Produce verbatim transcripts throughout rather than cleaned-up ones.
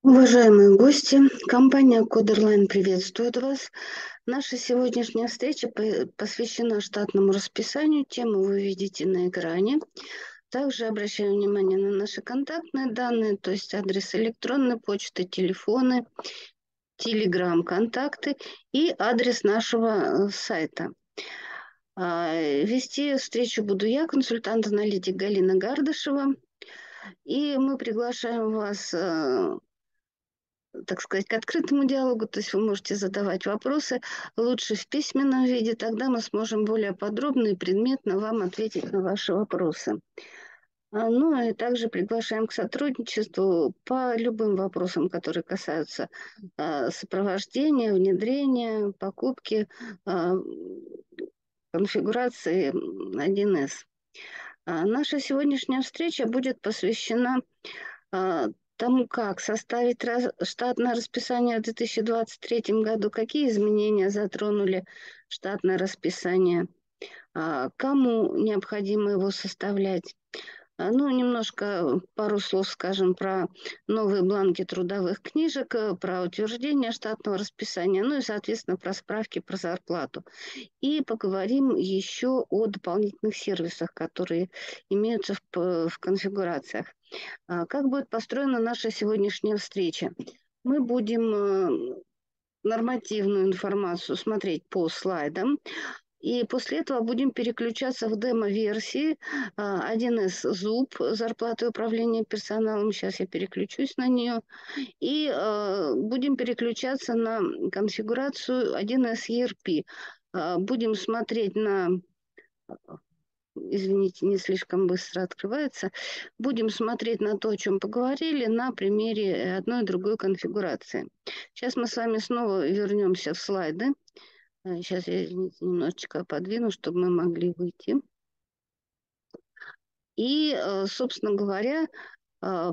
Уважаемые гости, компания Кодерлайн приветствует вас. Наша сегодняшняя встреча по- посвящена штатному расписанию. Тему вы видите на экране. Также обращаю внимание на наши контактные данные, то есть адрес электронной почты, телефоны, телеграм-контакты и адрес нашего э, сайта. А, Вести встречу буду я, консультант-аналитик Галина Гардышева. И мы приглашаем вас э, так сказать, к открытому диалогу, то есть вы можете задавать вопросы лучше в письменном виде, тогда мы сможем более подробно и предметно вам ответить на ваши вопросы. А, Ну и также приглашаем к сотрудничеству по любым вопросам, которые касаются а, сопровождения, внедрения, покупки, а, конфигурации один эс. А, Наша сегодняшняя встреча будет посвящена а, тому, как составить раз- штатное расписание в две тысячи двадцать третьем году, какие изменения затронули штатное расписание, а, кому необходимо его составлять. А, Ну, немножко, пару слов скажем про новые бланки трудовых книжек, э, про утверждение штатного расписания, ну и, соответственно, про справки про зарплату. И поговорим еще о дополнительных сервисах, которые имеются в, п- в конфигурациях. А, Как будет построена наша сегодняшняя встреча? Мы будем э, нормативную информацию смотреть по слайдам, и после этого будем переключаться в демо-версии а, один эс зуб, зарплаты управления персоналом. Сейчас я переключусь на нее. И э, будем переключаться на конфигурацию один эс и эр пи. А, Будем смотреть на извините, не слишком быстро открывается. Будем смотреть на то, о чем поговорили, на примере одной и другой конфигурации. Сейчас мы с вами снова вернемся в слайды. Сейчас я, извините, немножечко подвину, чтобы мы могли выйти. И, э, собственно говоря, э,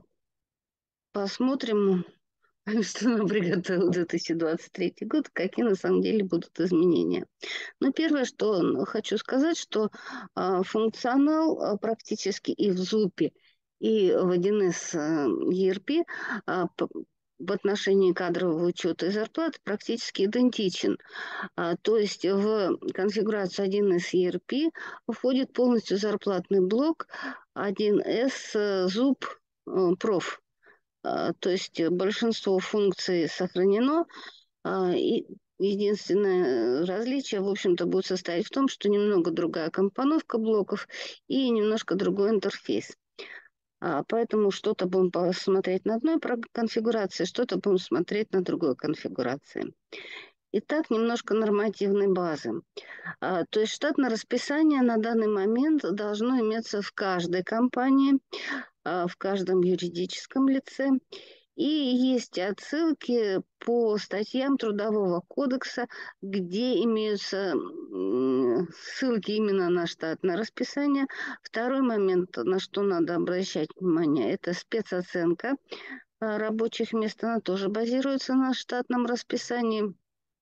посмотрим, что нам приготовил две тысячи двадцать третий год, какие на самом деле будут изменения. Но первое, что хочу сказать, что а, функционал а, практически и в зупе, и в один эс и эр пи а, п- в отношении кадрового учета и зарплат практически идентичен. А, то есть в конфигурацию один эс и эр пи входит полностью зарплатный блок один эс э, зуб э, проф. А, То есть большинство функций сохранено, а, и единственное различие, в общем-то, будет состоять в том, что немного другая компоновка блоков и немножко другой интерфейс. А, Поэтому что-то будем посмотреть на одной про- конфигурации, что-то будем смотреть на другой конфигурации. Итак, немножко нормативной базы. А, То есть штатное расписание на данный момент должно иметься в каждой компании, а, в каждом юридическом лице. И есть отсылки по статьям Трудового кодекса, где имеются м, ссылки именно на штатное расписание. Второй момент, на что надо обращать внимание, это спецоценка а, рабочих мест. Она тоже базируется на штатном расписании.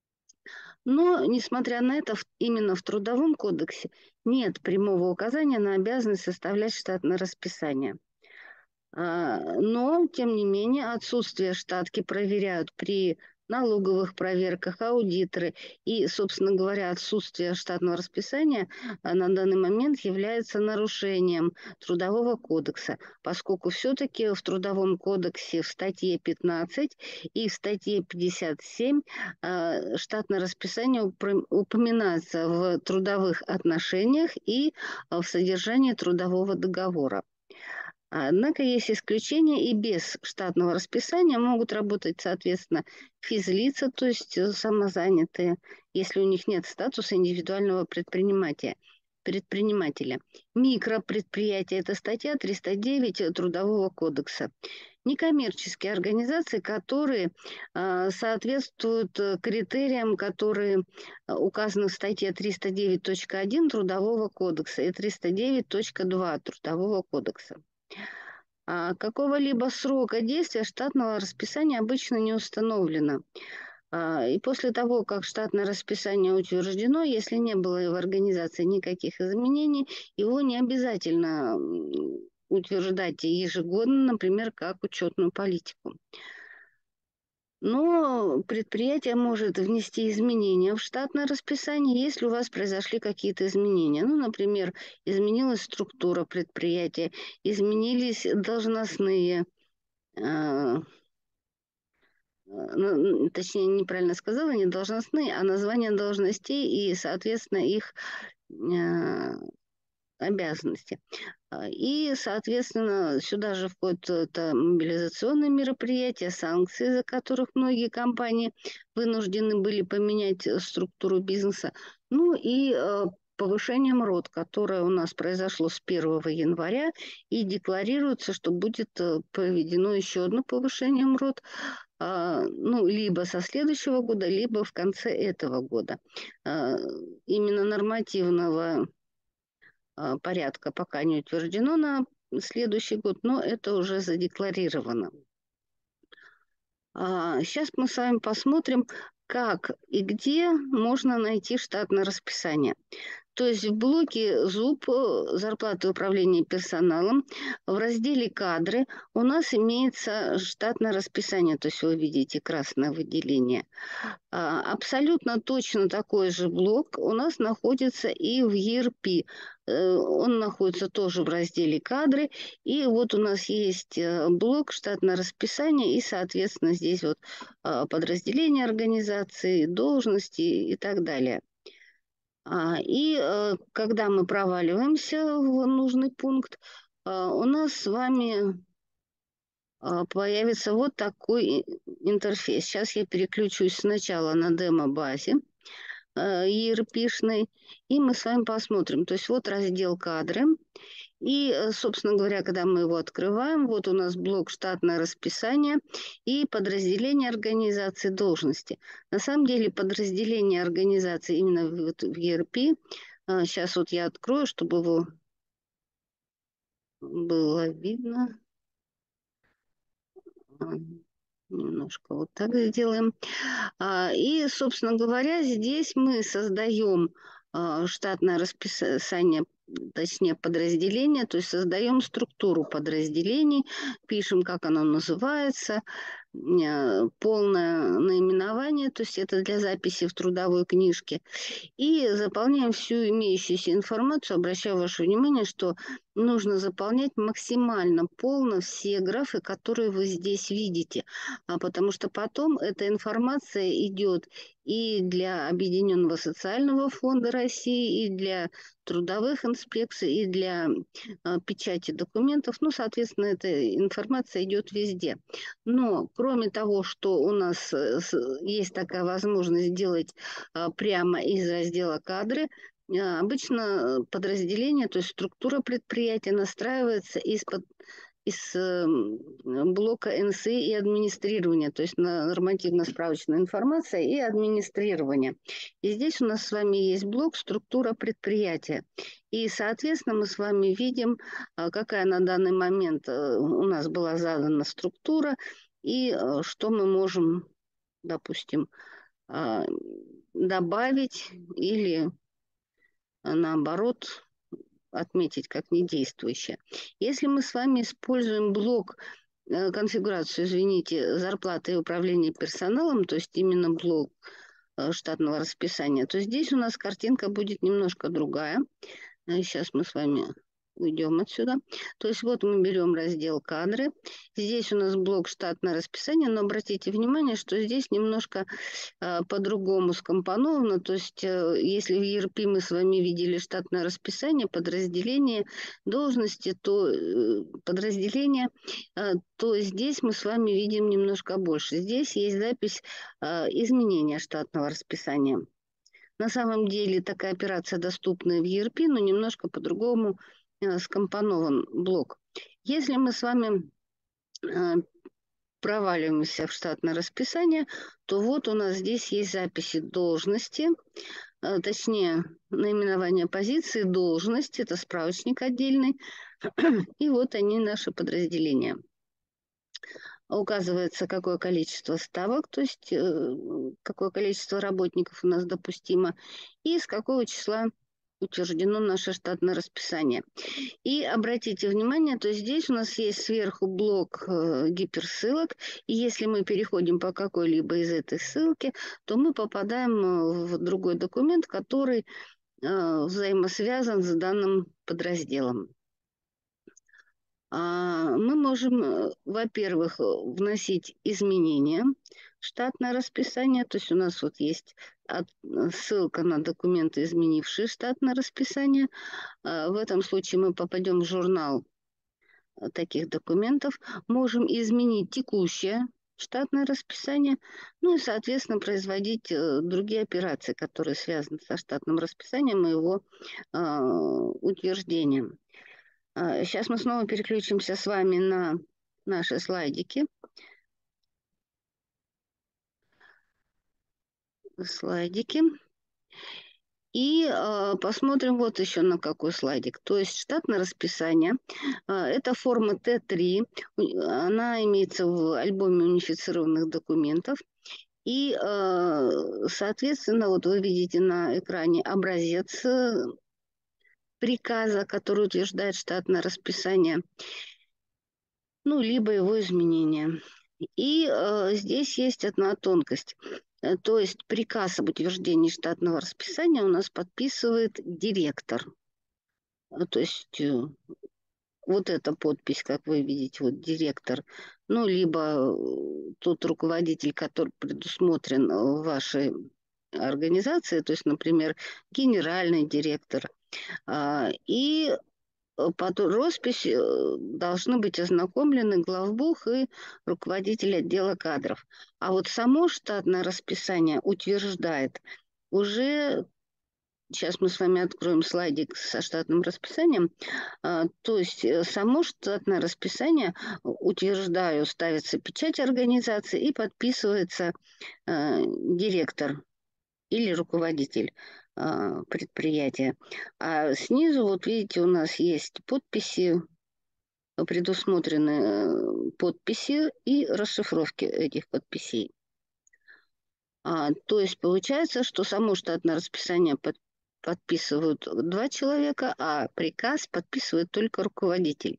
Но, несмотря на это, в- именно в Трудовом кодексе нет прямого указания на обязанность составлять штатное расписание. А, Но, тем не менее, отсутствие штатки проверяют при налоговых проверках аудиторы. И, собственно говоря, отсутствие штатного расписания а, на данный момент является нарушением Трудового кодекса, поскольку все-таки в Трудовом кодексе в статье пятнадцать и в статье пятьдесят семь а, штатное расписание упро- упоминается в трудовых отношениях и а, в содержании трудового договора. Однако есть исключения, и без штатного расписания могут работать, соответственно, физлица, то есть э, самозанятые, если у них нет статуса индивидуального предпринимателя. предпринимателя. Микропредприятия– это статья триста девять Трудового кодекса. Некоммерческие организации, которые а, соответствуют э, критериям, которые а, указаны в статье триста девять точка один Трудового кодекса и триста девять точка два Трудового кодекса. А какого-либо срока действия штатного расписания обычно не установлено. А, И после того, как штатное расписание утверждено, если не было в организации никаких изменений, его не обязательно м, утверждать ежегодно, например, как учетную политику. Но предприятие может внести изменения в штатное расписание, если у вас произошли какие-то изменения. Ну, например, изменилась структура предприятия, изменились должностные, э, ну, точнее, неправильно сказала, не должностные, а названия должностей и, соответственно, их э, обязанности. А, И, соответственно, сюда же входят это мобилизационные мероприятия, санкции, из-за которых многие компании вынуждены были поменять э, структуру бизнеса. Ну и э, повышение МРОТ, которое у нас произошло с первого января, и декларируется, что будет э, проведено еще одно повышение МРОТ, а, ну, либо со следующего года, либо в конце этого года. А, Именно нормативного а, порядка пока не утверждено на следующий год, но это уже задекларировано. А, Сейчас мы с вами посмотрим, как и где можно найти штатное расписание. То есть в блоке ЗУП э, «Зарплаты управления персоналом» в разделе «Кадры» у нас имеется штатное расписание, то есть вы видите красное выделение. А, Абсолютно точно такой же блок у нас находится и в и эр пи. Э, Он находится тоже в разделе «Кадры». И вот у нас есть э, блок «Штатное расписание» и, соответственно, здесь вот а, подразделения организации, должности и так далее. А, И э, когда мы проваливаемся в нужный пункт, а, у нас с вами а, появится вот такой и- интерфейс. Сейчас я переключусь сначала на демо-базе э, и эр пи-шной, и мы с вами посмотрим. То есть вот раздел «Кадры». И, э, собственно говоря, когда мы его открываем, вот у нас блок «Штатное расписание» и подразделение организации должности. На самом деле подразделение организации именно в, вот в и эр пи, сейчас вот я открою, чтобы его было видно. А, Немножко вот так сделаем. А, И, собственно говоря, здесь мы создаем а, штатное расписание, точнее подразделение, то есть создаем структуру подразделений, пишем, как оно называется, э, полное наименование, то есть это для записи в трудовой книжке, и заполняем всю имеющуюся информацию. Обращаю ваше внимание, что нужно заполнять максимально полно все графы, которые вы здесь видите, а потому что потом эта информация идет и для Объединенного социального фонда России, и для трудовых инспекций, и для а, печати документов. Ну, соответственно, эта информация идет везде. Но кроме того, что у нас э, с- есть такая возможность сделать а, прямо из раздела «Кадры», а, обычно подразделение, то есть структура предприятия настраивается из-под из эм, блока эн эс и и администрирования, то есть на- нормативно-справочная информация и администрирование. И здесь у нас с вами есть блок «Структура предприятия». И, соответственно, мы с вами видим, а, какая на данный момент э, у нас была задана структура и э, что мы можем, допустим, а, добавить или, а, наоборот, отметить как недействующее. Если мы с вами используем блок э, конфигурацию, извините, зарплаты и управления персоналом, то есть именно блок э, штатного расписания, то здесь у нас картинка будет немножко другая. Сейчас мы с вами уйдем отсюда. То есть вот мы берем раздел «Кадры». Здесь у нас блок «Штатное расписание», но обратите внимание, что здесь немножко э, по-другому скомпоновано. То есть э, если в и эр пи мы с вами видели штатное расписание, подразделение, должности, то э, подразделение, э, то здесь мы с вами видим немножко больше. Здесь есть запись э, изменения штатного расписания. На самом деле такая операция доступна в и эр пи, но немножко по-другому э, скомпонован блок. Если мы с вами э, проваливаемся в штатное расписание, то вот у нас здесь есть записи должности, э, точнее наименование позиции, должность, это справочник отдельный, и вот они, наши подразделения. Указывается, какое количество ставок, то есть э, какое количество работников у нас допустимо, и с какого числа утверждено наше штатное расписание. И обратите внимание, то здесь у нас есть сверху блок э, гиперссылок, и если мы переходим по какой-либо из этой ссылки, то мы попадаем э, в другой документ, который э, взаимосвязан с данным подразделом. А, Мы можем, э, во-первых, э, вносить изменения в штатное расписание, то есть у нас вот есть от- э, ссылка на документы, изменившие штатное расписание. А, В этом случае мы попадем в журнал э, таких документов, можем изменить текущее штатное расписание, ну и, соответственно, производить э, другие операции, которые связаны со штатным расписанием и его а, утверждением. Сейчас мы снова переключимся с вами на наши слайдики. Слайдики. И э, посмотрим вот еще на какой слайдик. То есть штатное расписание. Э, это форма Т три. Она имеется в альбоме унифицированных документов. И, э, соответственно, вот вы видите на экране образец э, приказа, который утверждает штатное расписание, ну, либо его изменение. И э, здесь есть одна тонкость. Э, То есть приказ об утверждении штатного расписания у нас подписывает директор. Э, То есть э, вот эта подпись, как вы видите, вот директор, ну, либо э, тот руководитель, который предусмотрен э, в вашей организации, то есть, например, генеральный директор. А, И э, под роспись э, должны быть ознакомлены главбух и руководитель отдела кадров. А вот само штатное расписание утверждает уже, сейчас мы с вами откроем слайдик со штатным расписанием, а, то есть э, само штатное расписание, утверждаю, ставится печать организации и подписывается э, директор или руководитель а, предприятия. А снизу, вот видите, у нас есть подписи, предусмотрены э, подписи и расшифровки этих подписей. А, то есть получается, что само штатное расписание под, подписывают два человека, а приказ подписывает только руководитель.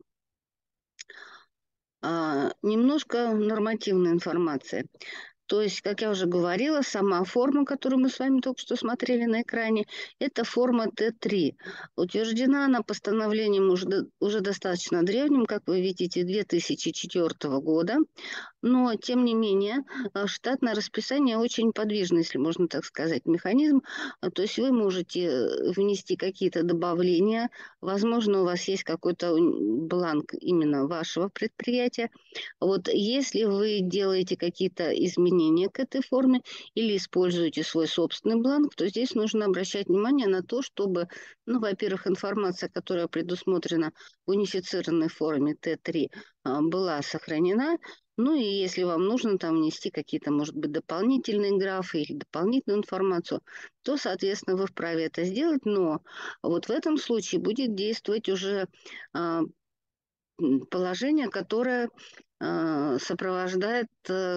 А, немножко нормативной информации. То есть, как я уже говорила, сама форма, которую мы с вами только что смотрели на экране, это форма Т три. Утверждена она постановлением уже, уже достаточно древним, как вы видите, две тысячи четвёртого года. Но, тем не менее, э, штатное расписание очень подвижный, если можно так сказать, механизм. А, То есть вы можете э, внести какие-то добавления. Возможно, у вас есть какой-то м, бланк именно вашего предприятия. Вот если вы делаете какие-то изменения к этой форме или используете свой собственный бланк, то здесь нужно обращать внимание на то, чтобы, ну, во-первых, информация, которая предусмотрена в унифицированной форме Т три, а, была сохранена. Ну и если вам нужно там внести какие-то, может быть, дополнительные графы или дополнительную информацию, то, соответственно, вы вправе это сделать. Но вот в этом случае будет действовать уже а, м, положение, которое а, сопровождает э,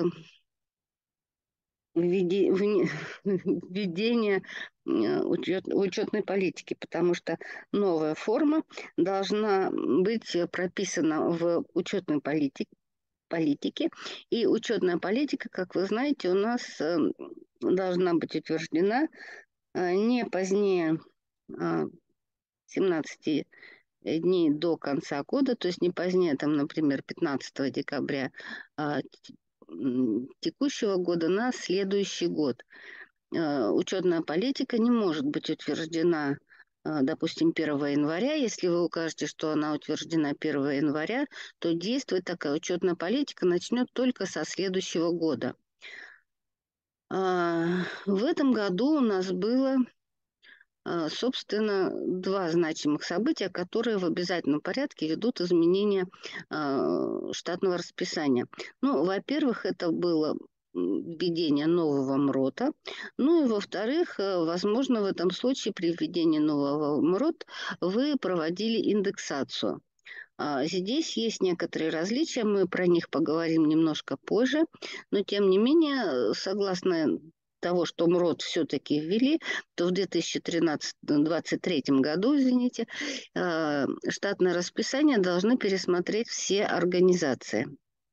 введи- вне- введение э, учет- учетной политики, потому что новая форма должна быть прописана в учетной политике, политики. И учетная политика, как вы знаете, у нас э, должна быть утверждена э, не позднее э, семнадцати дней до конца года, то есть не позднее, там, например, пятнадцатого декабря а, т- м, текущего года на следующий год. Э, Учетная политика не может быть утверждена, э, допустим, первого января. Если вы укажете, что она утверждена первого января, то действовать такая учетная политика начнет только со следующего года. А, В этом году у нас было, а, собственно, два значимых события, которые в обязательном порядке ведут изменения а, штатного расписания. Ну, во-первых, это было м, введение нового МРОТа. Ну и, во-вторых, э, возможно, в этом случае при введении нового МРОТ вы проводили индексацию. А, Здесь есть некоторые различия, мы про них поговорим немножко позже, но тем не менее, э, согласно того, что МРОТ все-таки ввели, то в две тысячи двадцать третьем году, извините, э, штатное расписание должны пересмотреть все организации.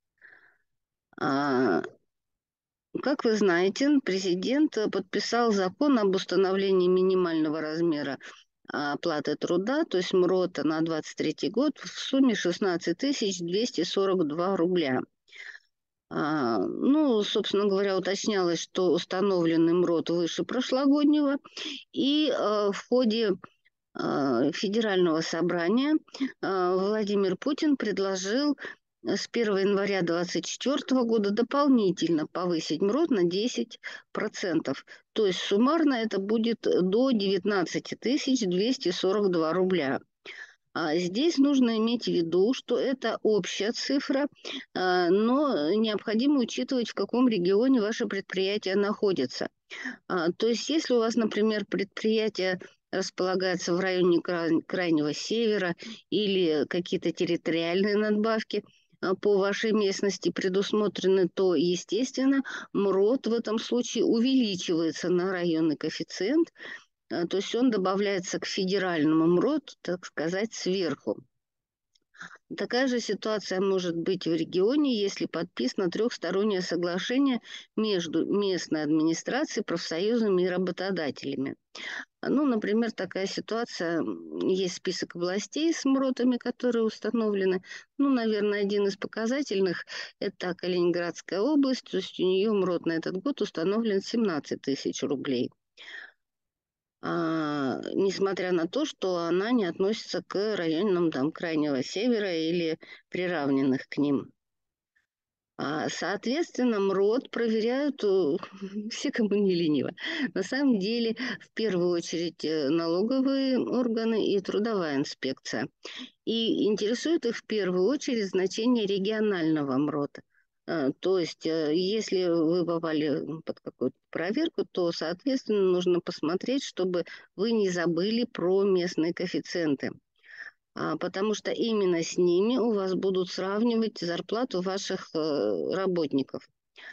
А, Как вы знаете, президент подписал закон об установлении минимального размера оплаты труда, то есть МРОТа на двадцать третий год в сумме шестнадцать тысяч двести сорок два рубля. А, Ну, собственно говоря, уточнялось, что установленный МРОТ выше прошлогоднего, и э, в ходе э, федерального собрания э, Владимир Путин предложил э, с первого января две тысячи двадцать четвёртого года дополнительно повысить МРОТ на десять процентов. То есть суммарно это будет до девятнадцать тысяч двести сорок два рубля. А Здесь нужно иметь в виду, что это общая цифра, а, но необходимо учитывать, в каком регионе ваше предприятие находится. А, То есть, если у вас, например, предприятие располагается в районе край- крайнего севера или какие-то территориальные надбавки а, по вашей местности предусмотрены, то, естественно, МРОТ в этом случае увеличивается на районный коэффициент, а, то есть он добавляется к федеральному МРОТ, так сказать, сверху. Такая же ситуация может быть в регионе, если подписано трехстороннее соглашение между местной администрацией, профсоюзами и работодателями. Ну, например, такая ситуация, м, есть список областей с МРОТами, которые установлены. Ну, наверное, один из показательных– это Калининградская область, то есть у нее МРОТ на этот год установлен семнадцать тысяч рублей. А, несмотря на то, что она не относится к районам там, Крайнего Севера или приравненных к ним. А, Соответственно, МРОТ проверяют э, все, кому не лениво. На самом деле, в первую очередь, э, налоговые органы и трудовая инспекция. И интересует их в первую очередь значение регионального МРОТа. А, То есть, э, если вы попали под какую-то проверку, то, соответственно, нужно посмотреть, чтобы вы не забыли про местные коэффициенты. А, Потому что именно с ними у вас будут сравнивать зарплату ваших э, работников.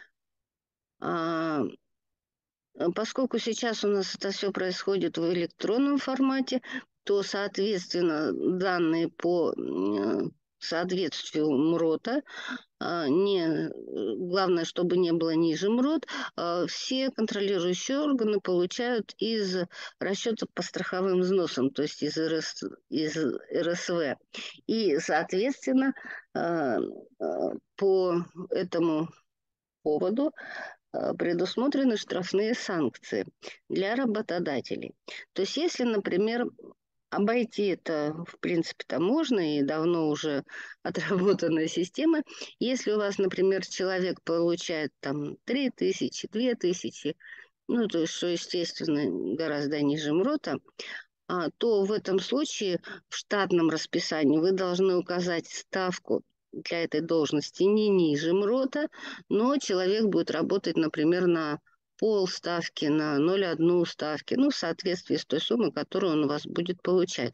А, Э, Поскольку сейчас у нас это все происходит в электронном формате, то, соответственно, данные по м, э, соответствию МРОТа, а, не, э, главное, чтобы не было ниже МРОТ, а, все контролирующие органы получают из расчета по страховым взносам, то есть из, РС, из РСВ. И, соответственно, а, а, по этому поводу э, предусмотрены штрафные санкции для работодателей. То есть, если, например, обойти это, в принципе-то, можно, и давно уже отработанная система. Если у вас, например, человек получает там три тысячи, две тысячи, ну, то есть, что, естественно, гораздо ниже МРОТа, а, то в этом случае в штатном расписании вы должны указать ставку для этой должности не ниже МРОТа, но человек будет работать, например, на полставки, на ноль целых одну ставки, ну, в соответствии с той суммой, которую он у вас будет получать.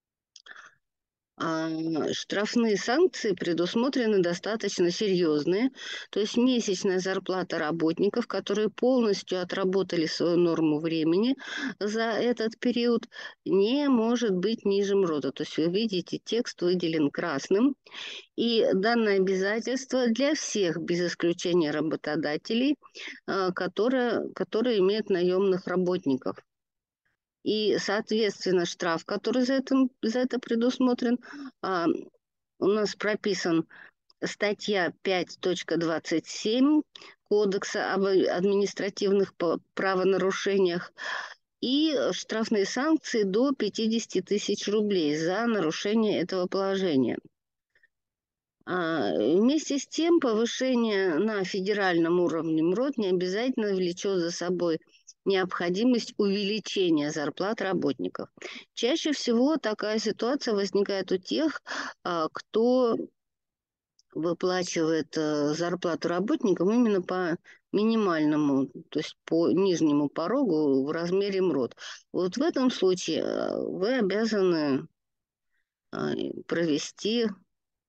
А, Штрафные санкции предусмотрены достаточно серьезные, то есть месячная зарплата работников, которые полностью отработали свою норму времени за этот период, не может быть ниже МРОТа. То есть вы видите, текст выделен красным, и данное обязательство для всех, без исключения работодателей, а, которые, которые имеют наемных работников. И, соответственно, штраф, который за это, за это предусмотрен, а, у нас прописан статья пять точка двадцать семь Кодекса об административных по- правонарушениях и штрафные санкции до пятьдесят тысяч рублей за нарушение этого положения. А, Вместе с тем, повышение на федеральном уровне МРОТ не обязательно влечет за собой необходимость увеличения зарплат работников. Чаще всего такая ситуация возникает у тех, а, кто выплачивает э, зарплату работникам именно по минимальному, то есть по нижнему порогу в размере МРОТ. Вот в этом случае э, вы обязаны э, провести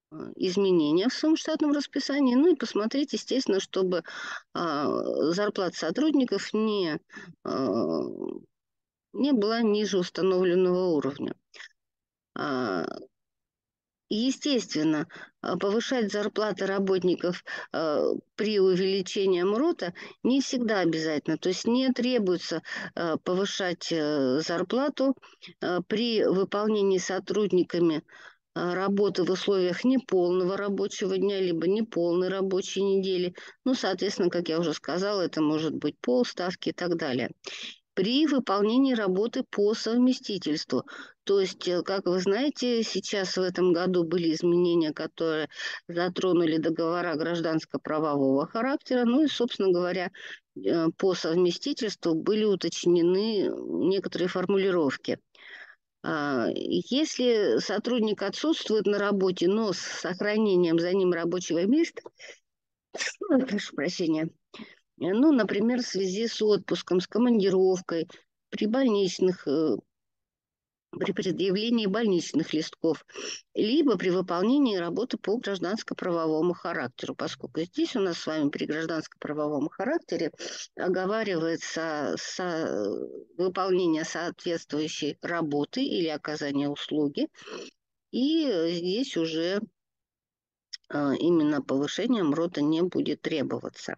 изменения в своем штатном расписании, ну и посмотреть, естественно, чтобы а, зарплата сотрудников не, а, не была ниже установленного уровня. А, Естественно, а, повышать зарплаты работников а, при увеличении МРОТа не всегда обязательно. То есть не требуется а, повышать а, зарплату а, при выполнении сотрудниками а, работы в условиях неполного рабочего дня, либо неполной рабочей недели. Ну, соответственно, как я уже сказала, это может быть полставки и так далее. При выполнении работы по совместительству. То есть, э, как вы знаете, сейчас в этом году были изменения, которые затронули договора гражданско-правового характера. Ну и, собственно говоря, э, по совместительству были уточнены некоторые формулировки. А, Если сотрудник отсутствует на работе, но с сохранением за ним рабочего места, ой, прошу прощения, э, ну, например, в связи с отпуском, с командировкой, при больничных, э, при предъявлении больничных листков, либо при выполнении работы по гражданско-правовому характеру, поскольку здесь у нас с вами при гражданско-правовом характере оговаривается со- выполнение соответствующей работы или оказание услуги, и здесь уже а, именно повышение МРОТа не будет требоваться.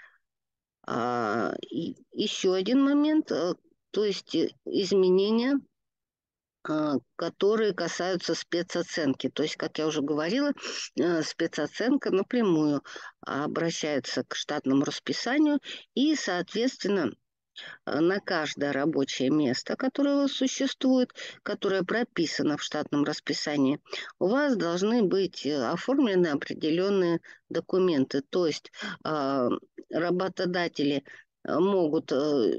А, и еще один момент, э, то есть э, изменения, а, которые касаются спецоценки. То есть, как я уже говорила, э, спецоценка напрямую обращается к штатному расписанию и, соответственно, э, на каждое рабочее место, которое у вас существует, которое прописано в штатном расписании, у вас должны быть э, оформлены определенные документы. То есть а, работодатели э, могут, э,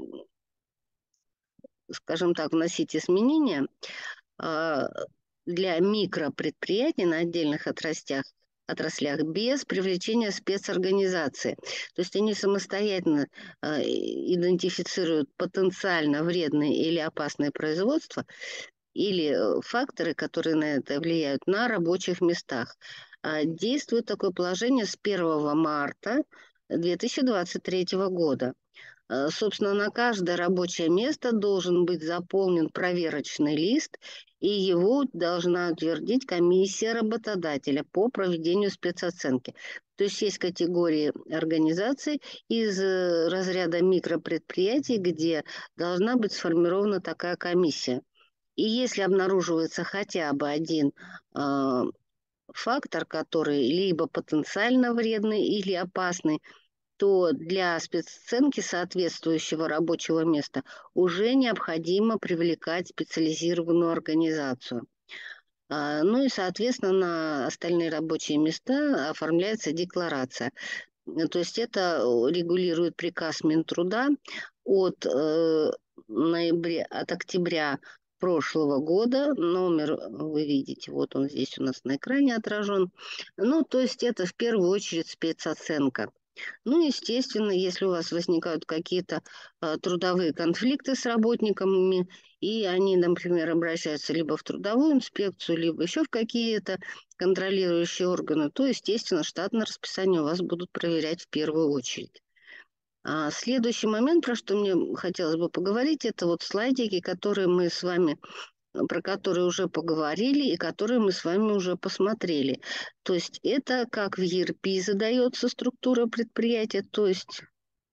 скажем так, вносить изменения а, для микропредприятий на отдельных отраслях, отраслях без привлечения спецорганизации. То есть они самостоятельно э, идентифицируют потенциально вредные или опасные производства или э, факторы, которые на это влияют на рабочих местах. А действует такое положение с первого марта две тысячи двадцать третьего года. Э, Собственно, на каждое рабочее место должен быть заполнен проверочный лист, и его должна утвердить комиссия работодателя по проведению спецоценки. То есть есть категории организаций из э, разряда микропредприятий, где должна быть сформирована такая комиссия. И если обнаруживается хотя бы один э, фактор, который либо потенциально вредный или опасный, то для спецоценки соответствующего рабочего места уже необходимо привлекать специализированную организацию. А, Ну и, соответственно, на остальные рабочие места оформляется декларация. Э, То есть это э, регулирует приказ Минтруда от, э, ноября, от октября прошлого года. Номер э, вы видите, вот он здесь у нас на экране отражен. Ну, то есть это в первую очередь спецоценка. Ну, естественно, если у вас возникают какие-то э, трудовые конфликты с работниками, и они, например, обращаются либо в трудовую инспекцию, либо еще в какие-то контролирующие органы, то, естественно, штатное расписание у вас будут проверять в первую очередь. А следующий момент, про что мне хотелось бы поговорить, это вот слайдики, которые мы с вами про которые уже поговорили и которые мы с вами уже посмотрели. То есть это как в и эр пи задается структура предприятия, то есть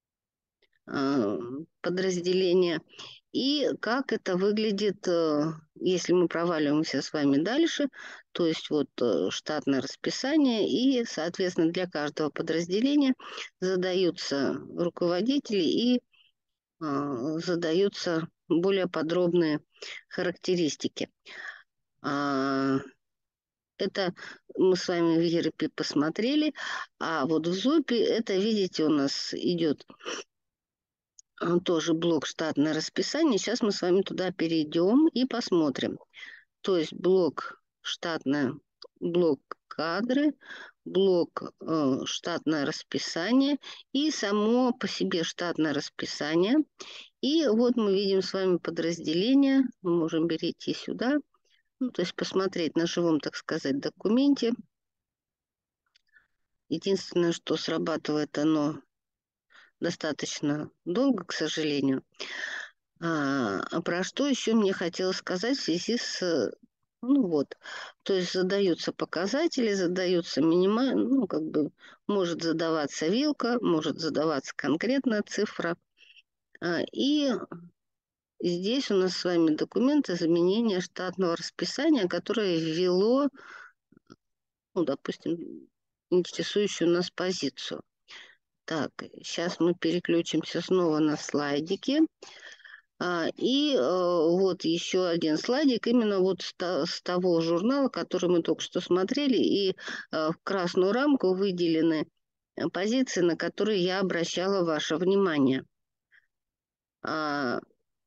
э, подразделения, и как это выглядит, э, если мы проваливаемся с вами дальше, то есть вот э, штатное расписание, и, соответственно, для каждого подразделения задаются руководители и э, задаются более подробные характеристики. А, Это мы с вами в и эр пи посмотрели, а вот в зопе это, видите, у нас идет а, тоже блок штатное расписание. Сейчас мы с вами туда перейдем и посмотрим. То есть блок штатное, блок кадры, блок э, штатное расписание и само по себе штатное расписание. И вот мы видим с вами подразделение. Мы можем перейти сюда, ну, то есть посмотреть на живом, так сказать, документе. Единственное, что срабатывает оно достаточно долго, к сожалению. А, а про что еще мне хотелось сказать в связи с... Ну вот, то есть задаются показатели, задаются минимально, ну как бы может задаваться вилка, может задаваться конкретная цифра. А, и здесь у нас с вами документ изменения штатного расписания, которое ввело, ну, допустим, интересующую нас позицию. Так, сейчас мы переключимся снова на слайдики. А, и э, вот еще один слайдик именно вот с, то- с того журнала, который мы только что смотрели, и э, в красную рамку выделены э, позиции, на которые я обращала ваше внимание. А,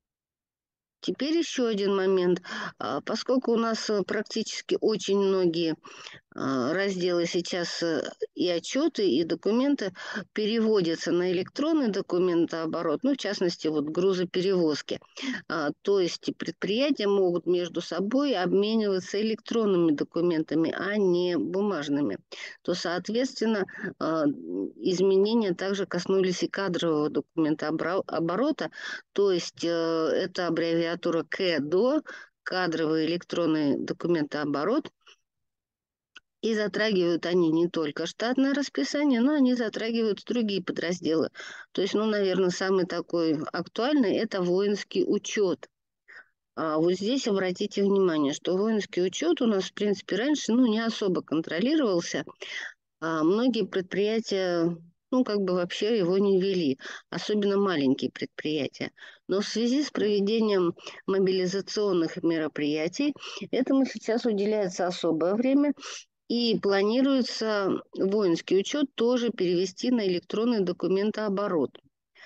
теперь еще один момент. А, поскольку у нас э, практически очень многие а, разделы сейчас э, и отчеты, и документы переводятся на электронный документооборот, ну, в частности, вот грузоперевозки. А, То есть предприятия могут между собой обмениваться электронными документами, а не бумажными. То, соответственно, а, изменения также коснулись и кадрового документооборота, то есть э, это аббревиатура КЭДО, кадровый электронный документооборот. И затрагивают они не только штатное расписание, но они затрагивают другие подразделы. То есть, ну, наверное, самый такой актуальный – это воинский учет. А вот здесь обратите внимание, что воинский учет у нас, в принципе, раньше, ну, не особо контролировался, а многие предприятия, ну, как бы вообще его не вели, особенно маленькие предприятия. Но в связи с проведением мобилизационных мероприятий этому сейчас уделяется особое время, и планируется воинский учет тоже перевести на электронный документооборот.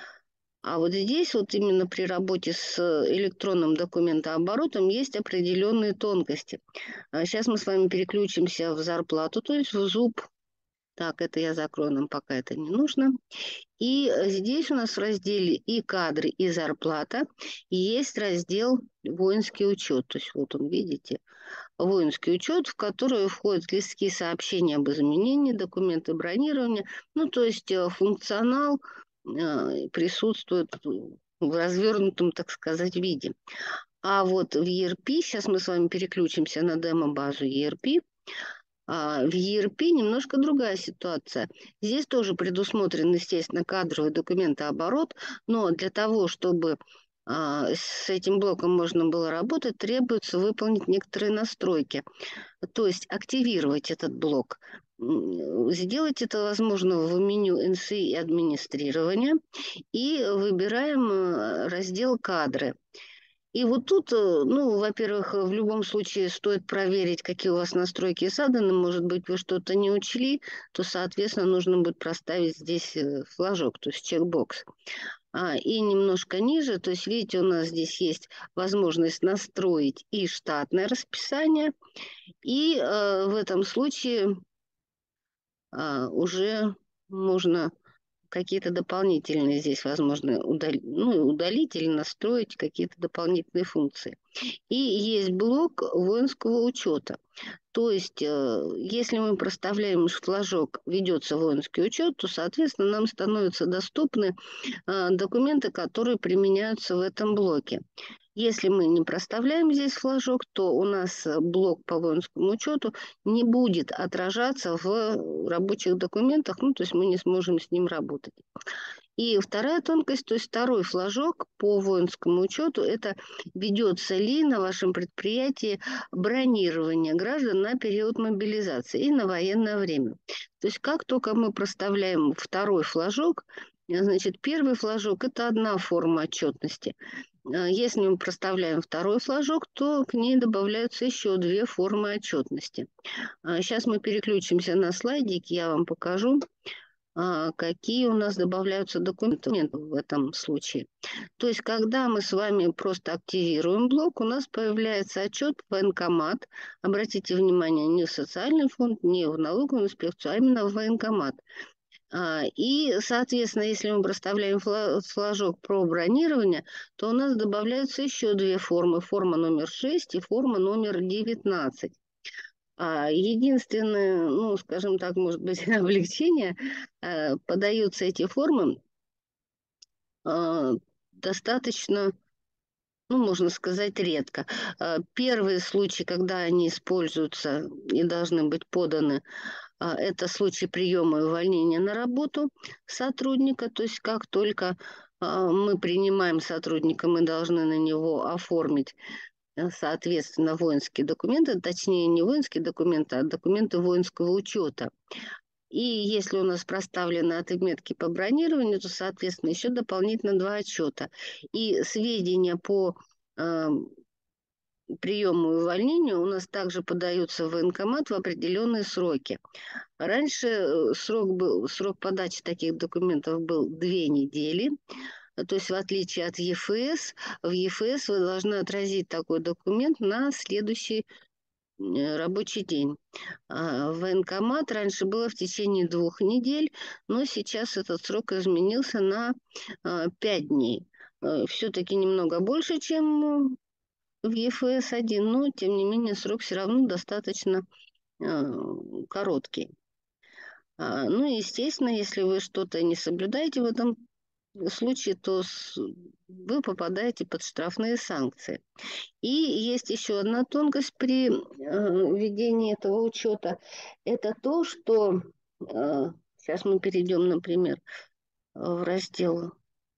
А вот здесь вот именно при работе с электронным документооборотом есть определенные тонкости. Сейчас мы с вами переключимся в зарплату, то есть в зуб. Так, это я закрою, нам пока это не нужно. И здесь у нас в разделе и кадры, и зарплата есть раздел воинский учет. То есть вот он, видите, воинский учет, в который входят листки сообщения об изменении, документы бронирования. Ну, то есть э, функционал э, присутствует в развернутом, так сказать, виде. А вот в и эр пи, сейчас мы с вами переключимся на демо-базу и эр пи, а в и эр пи немножко другая ситуация. Здесь тоже предусмотрен, естественно, кадровый документооборот, но для того, чтобы а, с этим блоком можно было работать, требуется выполнить некоторые настройки. То есть активировать этот блок. М, Сделать это возможно в меню эн эс и и администрирования. И выбираем э, раздел «Кадры». И вот тут, э, ну, во-первых, э, в любом случае стоит проверить, какие у вас настройки заданы. Может быть, вы что-то не учли, то, соответственно, нужно будет проставить здесь э, флажок, то есть чекбокс. А, и немножко ниже, то есть, видите, у нас здесь есть возможность настроить и штатное расписание, и э, в этом случае а, уже можно какие-то дополнительные здесь, возможно, удалить, ну, удалить или настроить какие-то дополнительные функции. И есть блок воинского учета. То есть, э, если мы проставляем флажок «Ведется воинский учет», то, соответственно, нам становятся доступны э, документы, которые применяются в этом блоке. Если мы не проставляем здесь флажок, то у нас э, блок по воинскому учету не будет отражаться в рабочих документах, ну, то есть мы не сможем с ним работать. И вторая тонкость, то есть второй флажок по воинскому учету, это ведется ли на вашем предприятии бронирование граждан на период мобилизации и на военное время. То есть как только мы проставляем второй флажок, э, значит, первый флажок – это одна форма отчетности. А Если мы проставляем второй флажок, то к ней добавляются еще две формы отчетности. Сейчас мы переключимся на слайдик, я вам покажу, а, какие у нас добавляются документы в этом случае. То есть, когда мы с вами просто активируем блок, у нас появляется отчет в военкомат. Обратите внимание, не в социальный фонд, не в налоговую инспекцию, а именно в военкомат. А, И, соответственно, если мы проставляем фла- флажок про бронирование, то у нас добавляются еще две формы. Форма номер шесть и форма номер девятнадцать. А единственное, ну, скажем так, может быть, облегчение, э, подаются эти формы э, достаточно, ну, можно сказать, редко. Э, Первые случаи, когда они используются и должны быть поданы, а, это случай приема и увольнения на работу сотрудника. То есть как только а, мы принимаем сотрудника, мы должны на него оформить, э, соответственно, воинские документы, точнее, не воинские документы, а документы воинского учета. И если у нас проставлены отметки по бронированию, то, соответственно, еще дополнительно два отчета. И сведения по э, приему и увольнению у нас также подаются в военкомат в определенные сроки. Раньше э, срок, был, срок подачи таких документов был две недели. Э, То есть в отличие от ЕФС, в ЕФС вы должны отразить такой документ на следующий э, рабочий день. А в военкомат раньше было в течение двух недель, но сейчас этот срок изменился на а, пять дней. Все-таки немного больше, чем в ЕФС один, но тем не менее срок все равно достаточно э, короткий. А, ну, и, естественно, если вы что-то не соблюдаете в этом случае, то с- вы попадаете под штрафные санкции. И есть еще одна тонкость при э, ведении этого учета. Это то, что э, сейчас мы перейдем, например, в раздел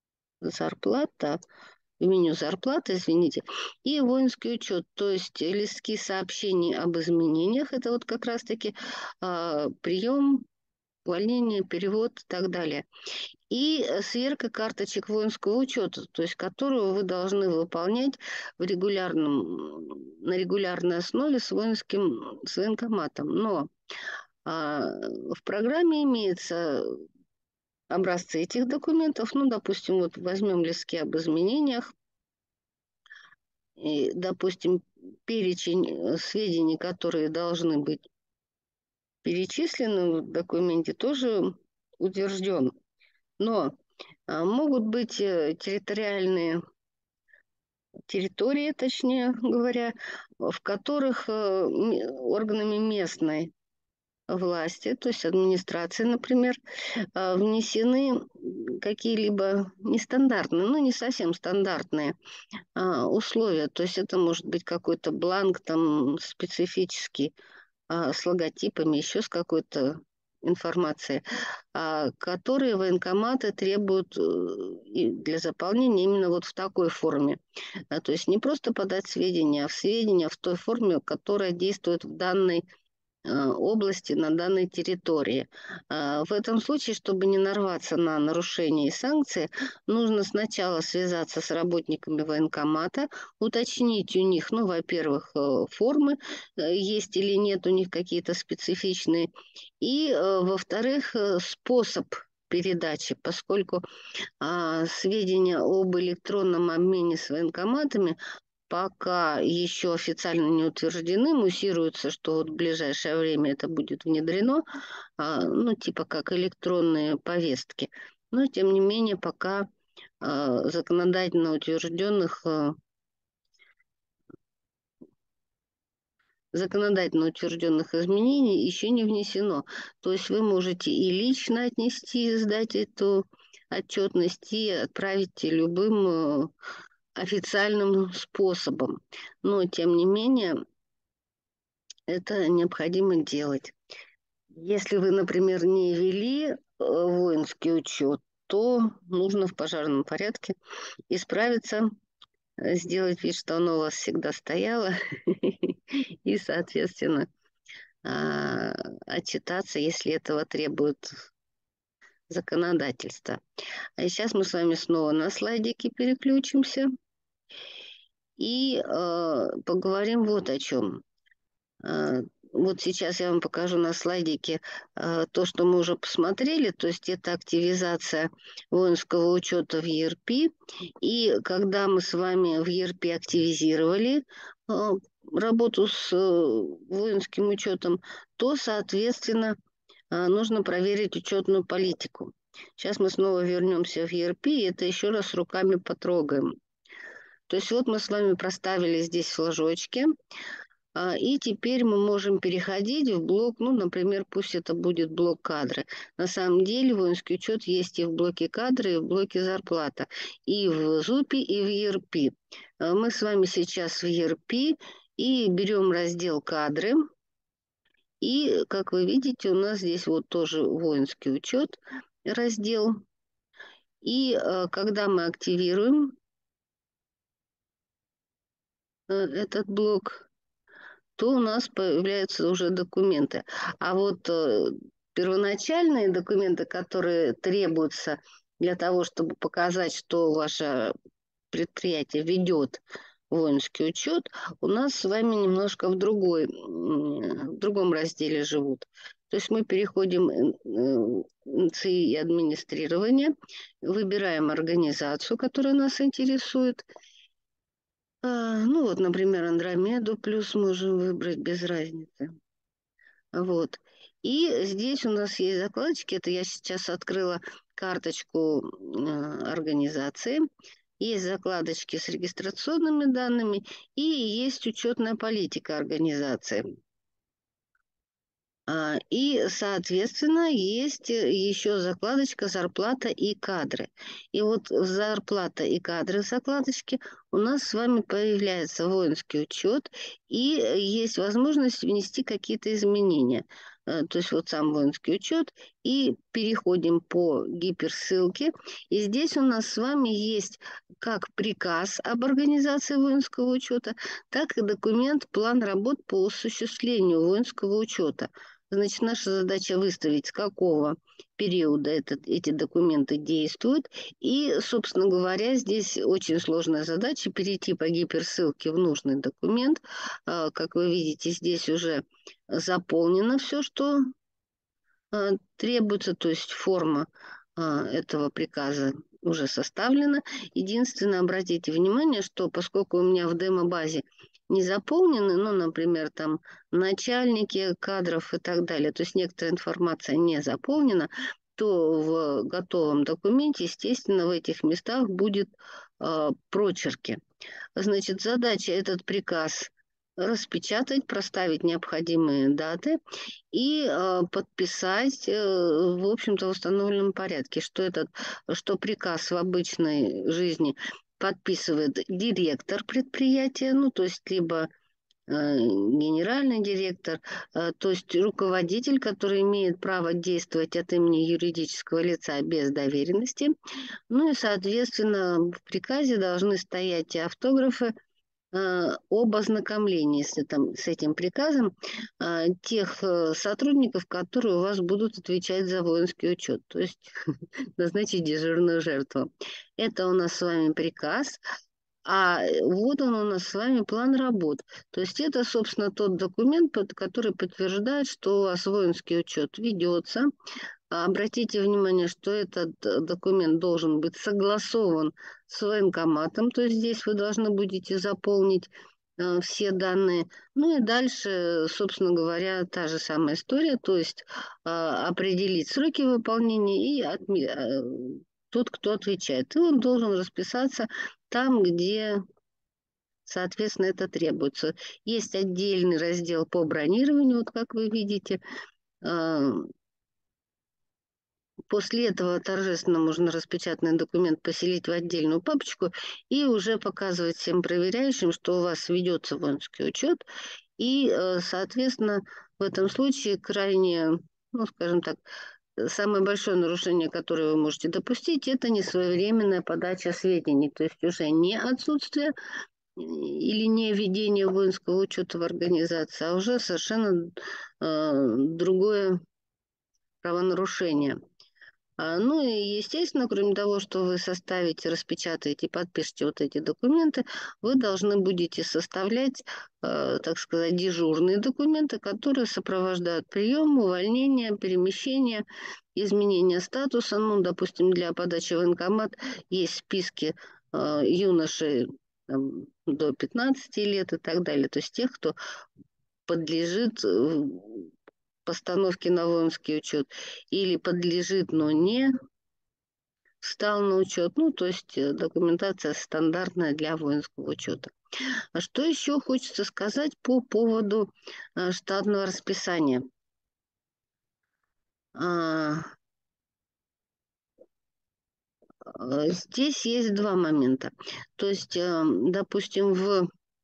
зарплата, в меню зарплаты, извините, и воинский учет, то есть листки сообщений об изменениях, это вот как раз-таки а, прием, увольнение, перевод и так далее. И э, сверка карточек воинского учета, то есть которую вы должны выполнять в регулярном, на регулярной основе с воинским, с военкоматом. Но а, в программе имеется образцы этих документов. Ну, допустим, вот возьмем листки об изменениях, и, допустим, перечень э, сведений, которые должны быть перечислены в документе, тоже утвержден. Но а, могут быть э, территориальные территории, точнее говоря, в которых э, м- органами местной власти, то есть администрации, например, а, внесены какие-либо нестандартные, ну не совсем стандартные а, условия. То есть это может быть какой-то бланк там специфический, а, с логотипами, еще с какой-то информацией, а, которые военкоматы требуют э, и для заполнения именно вот в такой форме. А, то есть не просто подать сведения, а в сведения в той форме, которая действует в данной а, области, на данной территории. А, В этом случае, чтобы не нарваться на нарушения и санкции, нужно сначала связаться с работниками военкомата, уточнить у них, ну, во-первых, э, формы, э, есть или нет у них какие-то специфичные, и, э, во-вторых, э, способ передачи, поскольку а, сведения об электронном обмене с военкоматами пока еще официально не утверждены, муссируется, что вот в ближайшее время это будет внедрено, а, ну, типа как электронные повестки. Но, тем не менее, пока а, законодательно утвержденных, а, законодательно утвержденных изменений еще не внесено. То есть вы можете и лично отнести, сдать эту отчетность и отправить любым э, официальным способом. Но, тем не менее, это необходимо делать. Если вы, например, не вели э, воинский учет, то нужно в пожарном порядке исправиться, э, сделать вид, что оно у вас всегда стояло, и, соответственно, а, отчитаться, если этого требует законодательство. А сейчас мы с вами снова на слайдики переключимся и э, поговорим вот о чем. А, Вот сейчас я вам покажу на слайдике а, то, что мы уже посмотрели, то есть это активизация воинского учета в и эр пи. И когда мы с вами в и эр пи активизировали а, работу с э, воинским учетом, то, соответственно, а, нужно проверить учетную политику. Сейчас мы снова вернемся в и эр пи и это еще раз руками потрогаем. То есть вот мы с вами проставили здесь флажочки. А, И теперь мы можем переходить в блок, ну, например, пусть это будет блок кадры. На самом деле воинский учет есть и в блоке кадры, и в блоке зарплата, и в ЗУПе, и в ЕРП. А, Мы с вами сейчас в ЕРП и берем раздел кадры. И, как вы видите, у нас здесь вот тоже воинский учет раздел. И э, когда мы активируем э, этот блок, то у нас появляются уже документы. А вот э, первоначальные документы, которые требуются для того, чтобы показать, что ваше предприятие ведет воинский учет, у нас с вами немножко в, другой, м, в другом разделе живут. То есть мы переходим в ЦИ и администрирование, выбираем организацию, которая нас интересует. А, ну вот, например, Андромеду плюс можем выбрать без разницы. Вот. И здесь у нас есть закладочки. Это я сейчас открыла карточку э, организации. Есть закладочки с регистрационными данными и есть учетная политика организации. А, И, соответственно, есть э, еще закладочка «Зарплата и кадры». И вот в «Зарплата и кадры» закладочке у нас с вами появляется воинский учет, и э, есть возможность внести какие-то изменения. Э, То есть вот сам воинский учет, и переходим по гиперссылке. И здесь у нас с вами есть как приказ об организации воинского учета, так и документ «План работ по осуществлению воинского учета». Значит, наша задача выставить, с какого периода этот, эти документы действуют. И, собственно говоря, здесь очень сложная задача перейти по гиперссылке в нужный документ. А, Как вы видите, здесь уже заполнено все, что а, требуется, то есть форма а, этого приказа уже составлена. Единственное, обратите внимание, что поскольку у меня в демо-базе не заполнены, ну, например, там начальники кадров и так далее, то есть некоторая информация не заполнена, то в готовом документе, естественно, в этих местах будет а, прочерки. Значит, задача этот приказ распечатать, проставить необходимые даты и э, подписать, э, в общем-то, в установленном порядке, что этот, что приказ в обычной жизни подписывает директор предприятия, ну, то есть либо э, генеральный директор, э, то есть руководитель, который имеет право действовать от имени юридического лица без доверенности. Ну и, соответственно, в приказе должны стоять и автографы э, об ознакомлении с, этим, с этим приказом э, тех э, сотрудников, которые у вас будут отвечать за воинский учет, то есть назначить дежурную жертву. Это у нас с вами приказ, а э, вот он у нас с вами план работ. То есть это, собственно, тот документ, под- который подтверждает, что у вас воинский учет ведется. А Обратите внимание, что этот э, документ должен быть согласован с военкоматом, то есть здесь вы должны будете заполнить э, все данные. Ну и дальше, собственно говоря, та же самая история, то есть э, определить сроки выполнения и отме- э, тот, кто отвечает. И он должен расписаться там, где, соответственно, это требуется. Есть отдельный раздел по бронированию, вот как вы видите. Э, После этого торжественно можно распечатанный документ поселить в отдельную папочку и уже показывать всем проверяющим, что у вас ведется воинский учет. И, э, соответственно, в этом случае крайне, ну, скажем так, э, самое большое нарушение, которое вы можете допустить, это несвоевременная подача сведений, то есть уже не отсутствие э, или не ведение воинского учета в организации, а уже совершенно э, другое правонарушение. А, Ну и, естественно, кроме того, что вы составите, распечатаете и подпишете вот эти документы, вы должны будете составлять, э, так сказать, дежурные документы, которые сопровождают прием, увольнение, перемещение, изменение статуса. Ну, допустим, для подачи в военкомат есть списки э, юношей там, до пятнадцати лет и так далее, то есть тех, кто подлежит э, постановке на воинский учет или подлежит, но не встал на учет. Ну, то есть э, документация стандартная для воинского учета. А что еще хочется сказать по поводу э, штатного расписания? А, э, Здесь есть два момента. То есть, э, допустим, в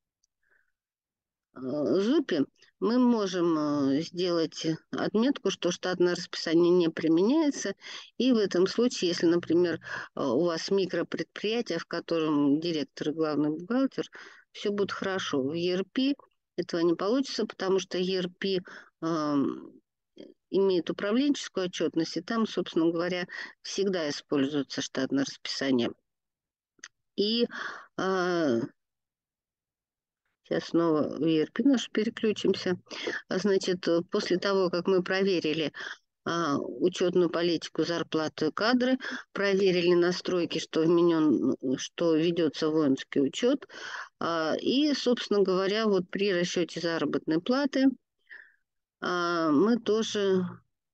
э, зупе мы можем э, сделать отметку, что штатное расписание не применяется. И в этом случае, если, например, э, у вас микропредприятие, в котором директор и главный бухгалтер, все будет хорошо. В и эр пи этого не получится, потому что и эр пи эм, имеет управленческую отчетность, и там, собственно говоря, всегда используется штатное расписание. И э, сейчас снова в и эр пи наш переключимся. А, Значит, э, после того, как мы проверили а, учетную политику, зарплату и кадры, проверили настройки, что вменен, что ведется воинский учет, а, и, собственно говоря, вот при расчете заработной платы а, мы тоже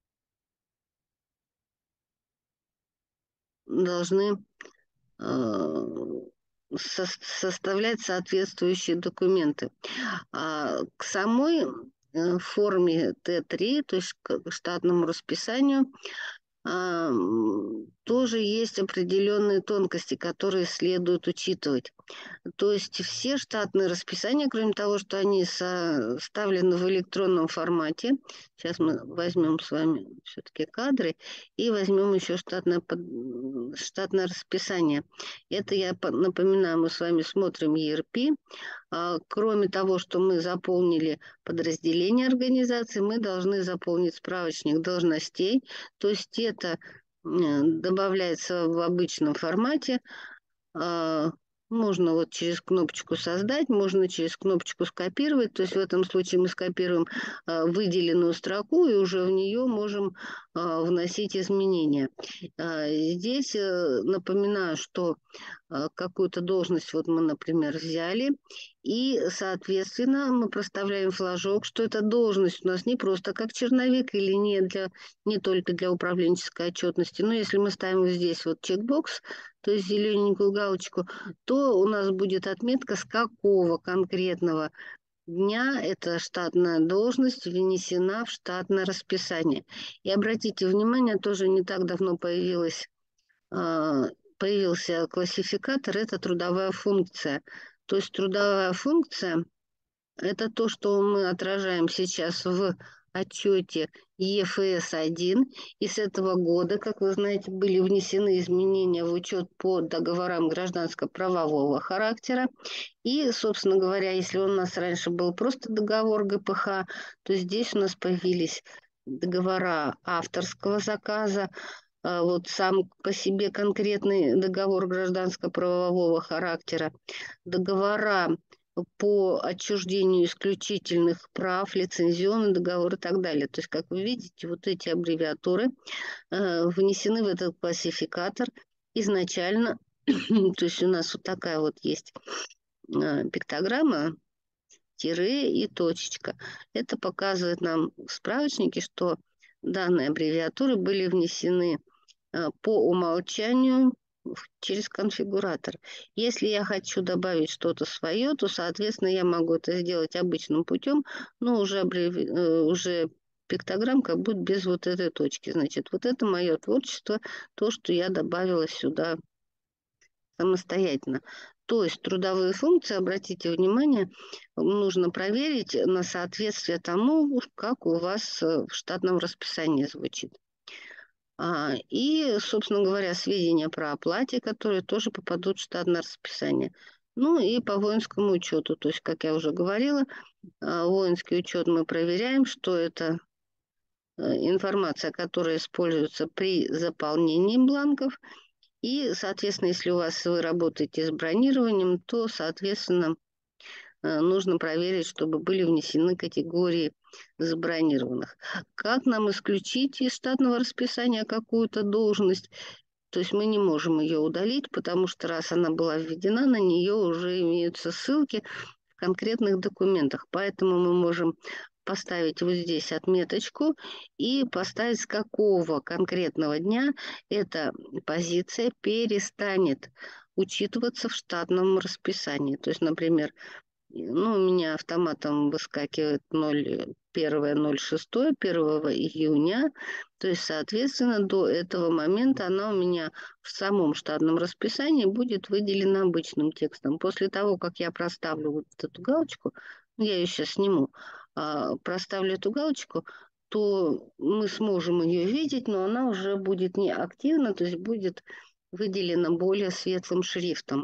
должны а, со- составлять соответствующие документы. А к самой э, форме Т три, то есть к штатному расписанию, а, м, тоже есть определенные тонкости, которые следует учитывать. То есть все штатные расписания, кроме того, что они составлены в электронном формате, сейчас мы возьмем с вами все-таки кадры и возьмем еще штатное, под- штатное расписание. Это я по- напоминаю, мы с вами смотрим и эр пи. А, Кроме того, что мы заполнили подразделение организации, мы должны заполнить справочник должностей. То есть это э, добавляется в обычном формате. А, Можно вот через кнопочку «Создать», можно через кнопочку «Скопировать». То есть в этом случае мы скопируем а, выделенную строку и уже в нее можем а, вносить изменения. А, Здесь э, напоминаю, что а, какую-то должность вот мы, например, взяли, и, соответственно, мы проставляем флажок, что эта должность у нас не просто как черновик или не, для, не только для управленческой отчетности, но если мы ставим вот здесь вот чекбокс, то есть зелененькую галочку, то у нас будет отметка, с какого конкретного дня эта штатная должность внесена в штатное расписание. И обратите внимание, тоже не так давно появилась а, появился классификатор, это трудовая функция. То есть трудовая функция– это то, что мы отражаем сейчас в отчете е эф эс один. И с этого года, как вы знаете, были внесены изменения в учет по договорам гражданско-правового характера. И, собственно говоря, если у нас раньше был просто договор гэ пэ ха, то здесь у нас появились договора авторского заказа, а, вот сам по себе конкретный договор гражданско-правового характера, договора по отчуждению исключительных прав, лицензионный договор и так далее. То есть, как вы видите, вот эти аббревиатуры э, внесены в этот классификатор изначально. То есть у нас вот такая вот есть э, пиктограмма, тире и точечка. Это показывает нам в справочнике, что данные аббревиатуры были внесены э, по умолчанию в- через конфигуратор. Если я хочу добавить что-то свое, то, соответственно, я могу это сделать обычным путем, но уже, аббреви- э, уже пиктограммка будет без вот этой точки. Значит, вот это мое творчество, то, что я добавила сюда самостоятельно. То есть трудовые функции, обратите внимание, нужно проверить на соответствие тому, как у вас э, в штатном расписании звучит. А, И, собственно говоря, сведения про оплате, которые тоже попадут в штатное расписание. Ну и по воинскому учету. То есть, как я уже говорила, а, воинский учет мы проверяем, что это э, информация, которая используется при заполнении бланков. И, соответственно, если у вас вы работаете с бронированием, то, соответственно, э, нужно проверить, чтобы были внесены категории забронированных. Как нам исключить из штатного расписания какую-то должность? То есть мы не можем ее удалить, потому что раз она была введена, на нее уже имеются ссылки в конкретных документах. Поэтому мы можем поставить вот здесь отметочку и поставить, с какого конкретного дня эта позиция перестанет учитываться в штатном расписании. То есть, например, ну, у меня автоматом выскакивает ноль первое, ноль шестое, первого июня. То есть, соответственно, до этого момента она у меня в самом штатном расписании будет выделена обычным текстом. После того, как я проставлю вот эту галочку, ну, я ее сейчас сниму, а, проставлю эту галочку, то мы сможем ее видеть, но она уже будет не активна, то есть будет выделена более светлым шрифтом.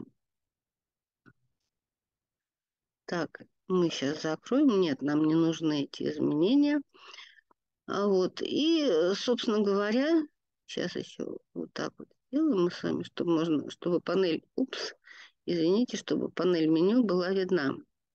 Так, мы сейчас закроем. Нет, нам не нужны эти изменения. А вот, и, э, собственно говоря, сейчас еще вот так вот сделаем мы с вами, чтобы можно, чтобы панель, упс, извините, чтобы панель меню была видна.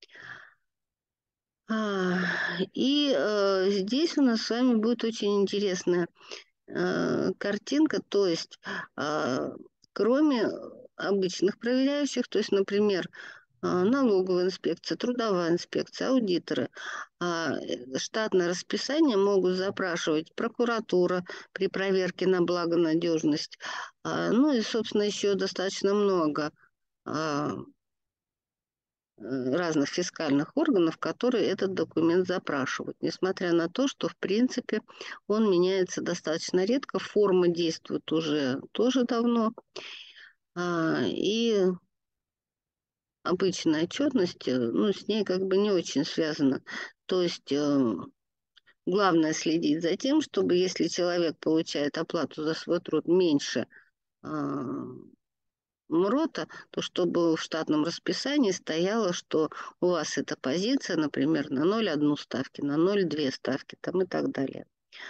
А, и э, здесь у нас с вами будет очень интересная э, картинка, то есть э, кроме обычных проверяющих, то есть, например, а, налоговая инспекция, трудовая инспекция, аудиторы. А, э, Штатное расписание могут запрашивать прокуратура при проверке на благонадежность. А, Ну и, собственно, еще достаточно много а, э, разных фискальных органов, которые этот документ запрашивают. Несмотря на то, что, в принципе, он меняется достаточно редко, форма действует уже тоже давно. А, И обычная отчетность, э, ну, с ней как бы не очень связано. То есть э, главное следить за тем, чтобы если человек получает оплату за свой труд меньше а, МРОТа, то чтобы в штатном расписании стояло, что у вас эта позиция, например, на ноль целых одну ставки, на ноль целых две ставки там, и так далее.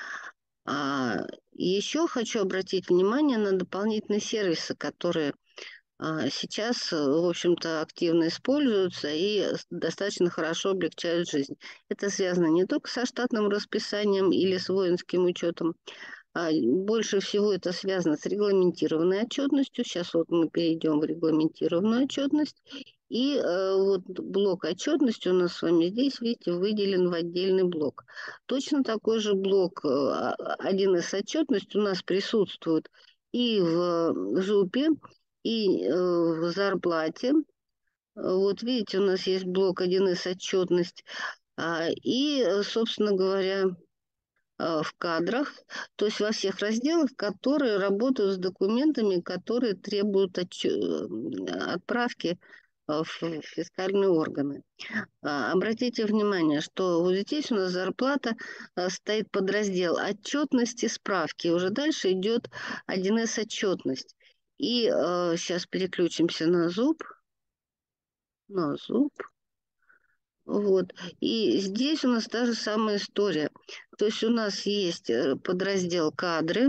А еще хочу обратить внимание на дополнительные сервисы, которые а, сейчас, э, в общем-то, активно используются и с- достаточно хорошо облегчают жизнь. Это связано не только со штатным расписанием или с воинским учетом, а больше всего это связано с регламентированной отчетностью. Сейчас вот мы перейдем в регламентированную отчетность. И э, вот блок отчетности у нас с вами здесь, видите, выделен в отдельный блок. Точно такой же блок э, один эс отчетность у нас присутствует и в ЗУПе, и э, в зарплате. Вот видите, у нас есть блок один эс отчетность. А, И, э, собственно говоря, а, в кадрах, то есть во всех разделах, которые работают с документами, которые требуют отчё- отправки а, в фискальные органы. А, Обратите внимание, что вот здесь у нас зарплата а, стоит подраздел отчетности, справки. Уже дальше идет один эс отчетность. И сейчас переключимся на зуб, на зуб. Вот. И здесь у нас та же самая история. То есть у нас есть э, подраздел кадры,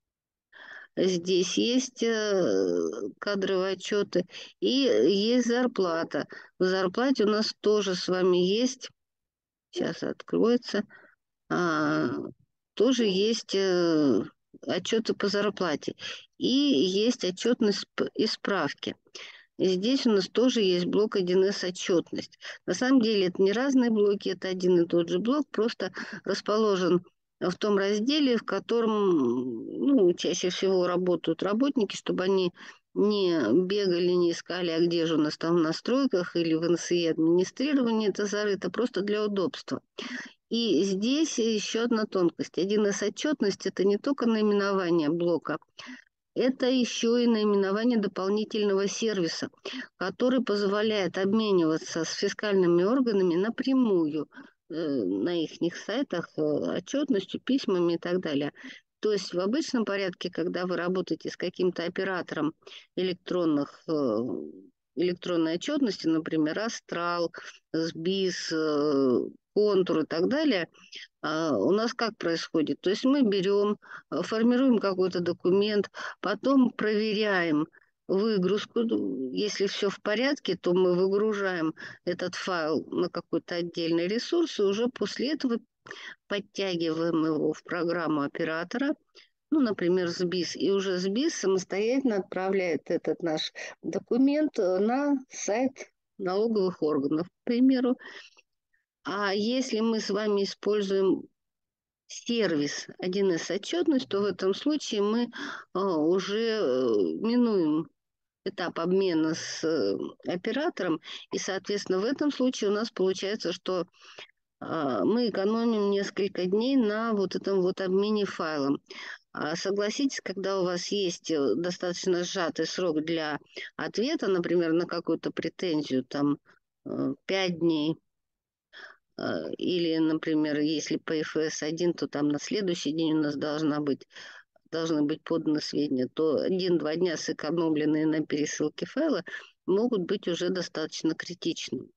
здесь есть э, кадровые отчеты и есть зарплата. В зарплате у нас тоже с вами есть, сейчас откроется, а, тоже есть э, отчеты по зарплате. И есть отчетность п- и справки. И здесь у нас тоже есть блок один эс отчетность. На самом деле это не разные блоки, это один и тот же блок, просто расположен в том разделе, в котором ну, чаще всего работают работники, чтобы они не бегали, не искали, а где же у нас там в настройках или в эн эс и администрировании это зарыто, просто для удобства. И здесь еще одна тонкость. один эс отчетность – это не только наименование блока, это еще и наименование дополнительного сервиса, который позволяет обмениваться с фискальными органами напрямую э, на их сайтах э, отчетностью, письмами и так далее. То есть в обычном порядке, когда вы работаете с каким-то оператором электронных, э, электронной отчетности, например, Астрал, СБИС, э, Контур и так далее, а, у нас как происходит? То есть мы берем, э, формируем какой-то документ, потом проверяем выгрузку. Ну, если все в порядке, то мы выгружаем этот файл на какой-то отдельный ресурс, и уже после этого подтягиваем его в программу оператора, ну, например, СБИС, и уже СБИС самостоятельно отправляет этот наш документ э, на сайт налоговых органов, к примеру. А если мы с вами используем сервис один эс отчетность, то в этом случае мы а, уже э, минуем этап обмена с э, оператором, и, соответственно, в этом случае у нас получается, что а, мы экономим несколько дней на вот этом вот обмене файлом. А согласитесь, когда у вас есть э, достаточно сжатый срок для ответа, например, на какую-то претензию, там, э, пять дней, э, или, например, если по эф эс один, то там на следующий день у нас должна быть, должны быть поданы сведения, то один-два дня, сэкономленные на пересылке файла, могут быть уже достаточно критичными.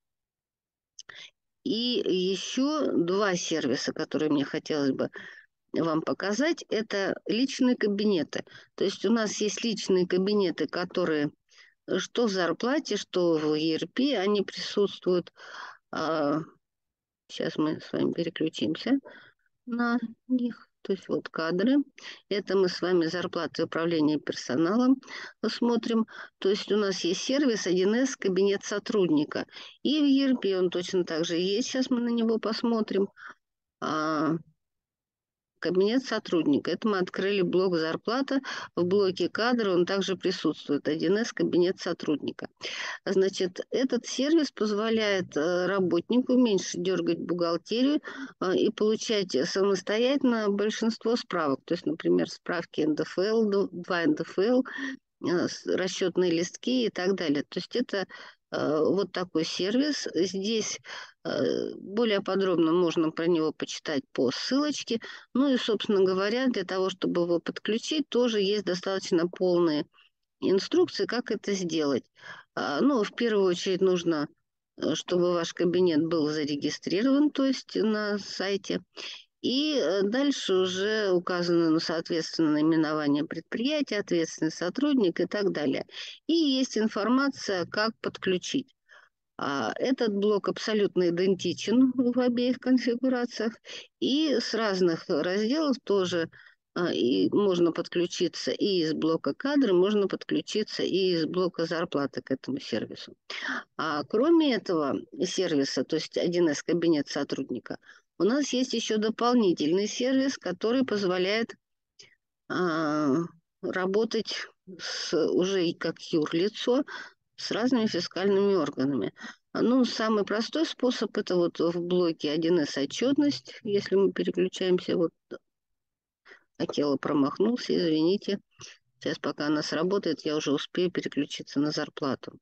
И еще два сервиса, которые мне хотелось бы вам показать, это личные кабинеты. То есть у нас есть личные кабинеты, которые что в зарплате, что в и эр пи, они присутствуют. А, сейчас мы с вами переключимся на них. То есть вот кадры. Это мы с вами зарплаты управления персоналом смотрим. То есть у нас есть сервис один эс кабинет сотрудника. И в и эр пи он точно так же есть. Сейчас мы на него посмотрим. А, Кабинет сотрудника. Это мы открыли блок зарплата. В блоке кадры он также присутствует. один эс кабинет сотрудника. Значит, этот сервис позволяет э, работнику меньше дергать бухгалтерию э, и получать самостоятельно большинство справок. То есть, например, справки эн дэ эф эл, ду- два эн дэ эф эл, э, с- расчетные листки и так далее. То есть это э, вот такой сервис. Здесь э, более подробно можно про него почитать по ссылочке. Ну и, собственно говоря, для того, чтобы его подключить, тоже есть достаточно полные инструкции, как это сделать. А, Ну, в первую очередь нужно, э, чтобы ваш кабинет был зарегистрирован, то есть на сайте. И э, дальше уже указано, ну, соответственно, наименование предприятия, ответственный сотрудник и так далее. И есть информация, как подключить. А, Этот блок абсолютно идентичен в обеих конфигурациях. И с разных разделов тоже а, и можно подключиться и из блока кадры, можно подключиться и из блока зарплаты к этому сервису. А кроме этого сервиса, то есть один эс кабинет сотрудника, у нас есть еще дополнительный сервис, который позволяет а, работать с, уже и как юрлицо с разными фискальными органами. А, Ну, самый простой способ – это вот в блоке один эс отчетность, если мы переключаемся, вот Акела промахнулся, извините. Сейчас, пока она сработает, я уже успею переключиться на зарплату.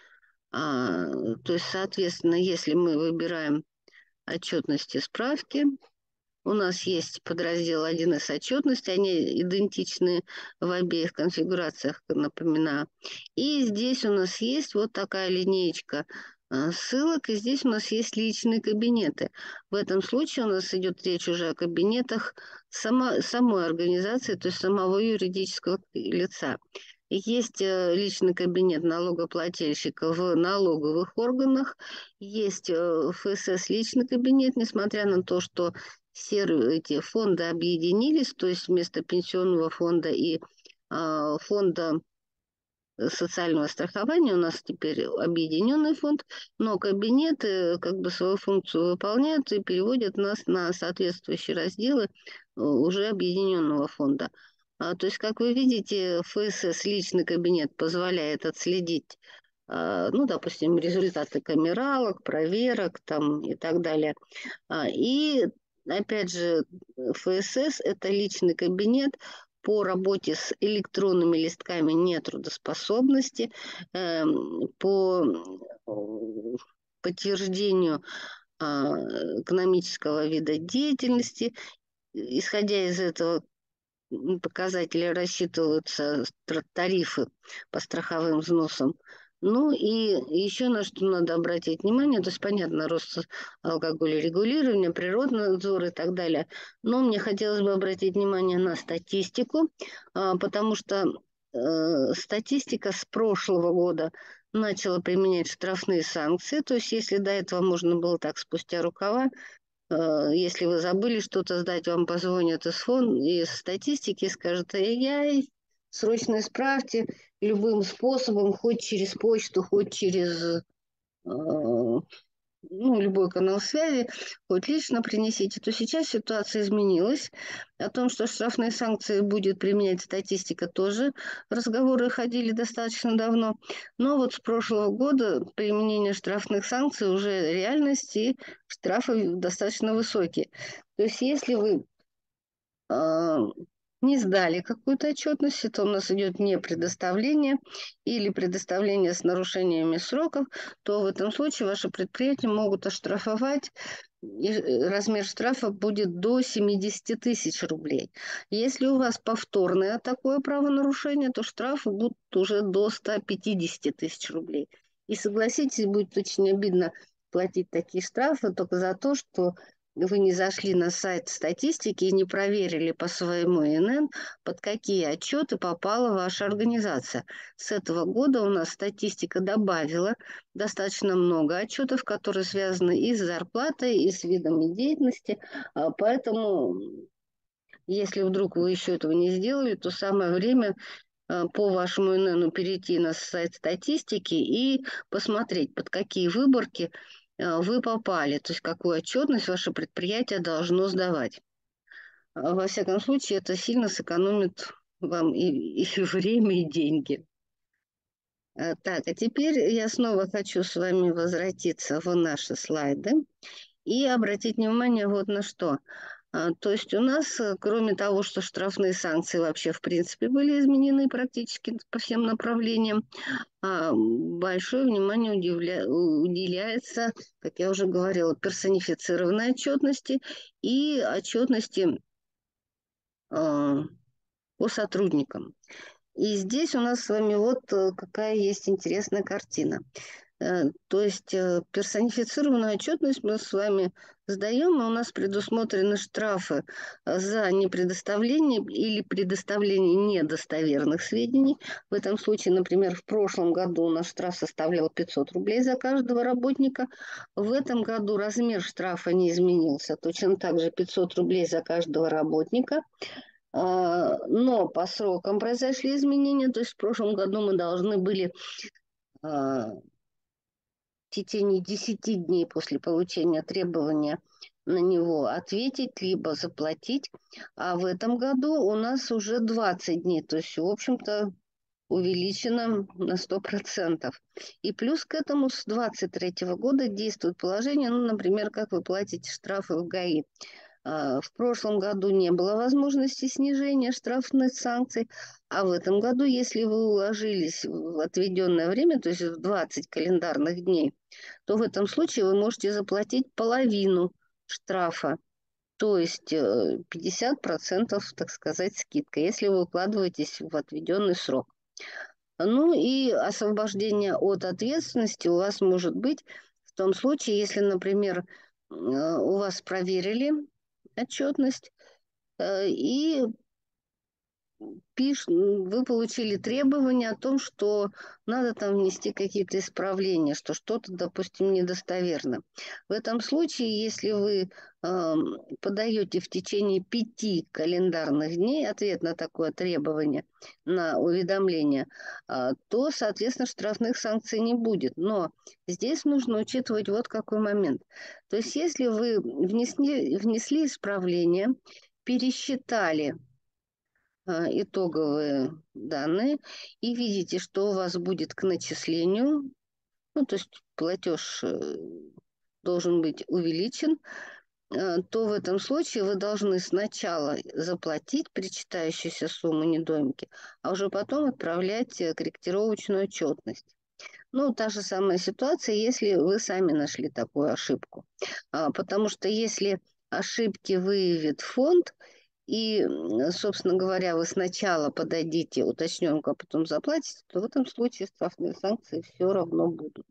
А, то есть, соответственно, если мы выбираем отчетности справки, у нас есть подраздел один эс отчетности, они идентичны в обеих конфигурациях, напоминаю. И здесь у нас есть вот такая линеечка а, ссылок, и здесь у нас есть личные кабинеты. В этом случае у нас идет речь уже о кабинетах само, самой организации, то есть самого юридического лица. И есть э, личный кабинет налогоплательщика в налоговых органах, есть э, эф эс эс личный кабинет, несмотря на то, что серые эти фонды объединились, то есть вместо пенсионного фонда и а, фонда социального страхования у нас теперь объединенный фонд, но кабинеты как бы свою функцию выполняют и переводят нас на соответствующие разделы э, уже объединенного фонда. А, то есть, как вы видите, эф эс эс личный кабинет позволяет отследить, а, ну, допустим, результаты камералок, проверок там и так далее. А, И опять же, эф эс эс – это личный кабинет по работе с электронными листками нетрудоспособности, эм, по э, подтверждению а, экономического вида деятельности. Исходя из этого показатели рассчитываются тр- тарифы по страховым взносам. Ну и еще на что надо обратить внимание, то есть, понятно, рост алкоголя регулирования, природный надзор и так далее. Но мне хотелось бы обратить внимание на статистику, а, потому что э, статистика с прошлого года начала применять штрафные санкции. То есть, если до этого можно было так спустя рукава, Э, Если вы забыли что-то сдать, вам позвонят из фонда, из статистики, скажут: ай-яй, срочно исправьте любым способом, хоть через почту, хоть через э, ну, любой канал связи, хоть лично принесите, то сейчас ситуация изменилась. О том, что штрафные санкции будет применять статистика, тоже разговоры ходили достаточно давно. Но вот с прошлого года применение штрафных санкций уже реальность, и штрафы достаточно высокие. То есть если вы а, не сдали какую-то отчетность, то у нас идет не предоставление или предоставление с нарушениями сроков, то в этом случае ваше предприятие могут оштрафовать, и э, размер штрафа будет до семидесяти тысяч рублей. Если у вас повторное такое правонарушение, то штрафы будут уже до ста пятидесяти тысяч рублей. И согласитесь, будет очень обидно платить такие штрафы только за то, что вы не зашли на сайт статистики и не проверили по своему ИНН, под какие отчеты попала ваша организация. С этого года у нас статистика добавила достаточно много отчетов, которые связаны и с зарплатой, и с видами деятельности. А, Поэтому, если вдруг вы еще этого не сделали, то самое время а, по вашему ИННу перейти на сайт статистики и посмотреть, под какие выборки а, вы попали, то есть какую отчетность ваше предприятие должно сдавать. А, Во всяком случае, это сильно сэкономит вам и, и время, и деньги. А, Так, а теперь я снова хочу с вами возвратиться в наши слайды и обратить внимание вот на что. А, То есть у нас, э, кроме того, что штрафные санкции вообще в принципе были изменены практически по всем направлениям, а, большое внимание удивля- уделяется, как я уже говорила, персонифицированной отчетности и отчетности а, по сотрудникам. И здесь у нас с вами вот э, какая есть интересная картина. Э, То есть э, персонифицированную отчетность мы с вами сдаем, и у нас предусмотрены штрафы э, за непредоставление или предоставление недостоверных сведений. В этом случае, например, в прошлом году у нас штраф составлял пятьсот рублей за каждого работника. В этом году размер штрафа не изменился, точно так же пятьсот рублей за каждого работника. А, Но по срокам произошли изменения, то есть в прошлом году мы должны были а, в течение десяти дней после получения требования на него ответить, либо заплатить. А в этом году у нас уже двадцать дней, то есть, в общем-то, увеличено на сто процентов. И плюс к этому с двадцать третьего года действует положение, ну, например, как вы платите штрафы в ГАИ. А, В прошлом году не было возможности снижения штрафных санкций, а в этом году, если вы уложились в отведенное время, то есть в двадцать календарных дней, то в этом случае вы можете заплатить половину штрафа, то есть э, пятьдесят процентов, так сказать, скидка, если вы укладываетесь в отведенный срок. Ну и освобождение от ответственности у вас может быть в том случае, если, например, э, у вас проверили отчетность, э, и пиш, вы получили требование о том, что надо там внести какие-то исправления, что что-то, допустим, недостоверно. В этом случае, если вы э, подаете в течение пяти календарных дней ответ на такое требование, на уведомление, э, то, соответственно, штрафных санкций не будет. Но здесь нужно учитывать вот какой момент. То есть, если вы внесли, внесли исправление, пересчитали а, итоговые данные и видите, что у вас будет к начислению, ну, то есть платеж э, должен быть увеличен, э, то в этом случае вы должны сначала заплатить причитающуюся сумму недоимки, а уже потом отправлять э, корректировочную отчетность. Ну, та же самая ситуация, если вы сами нашли такую ошибку. А, Потому что если ошибки выявит фонд, и, м, собственно говоря, вы сначала подадите уточненку, а потом заплатите, то в этом случае штрафные санкции все равно будут.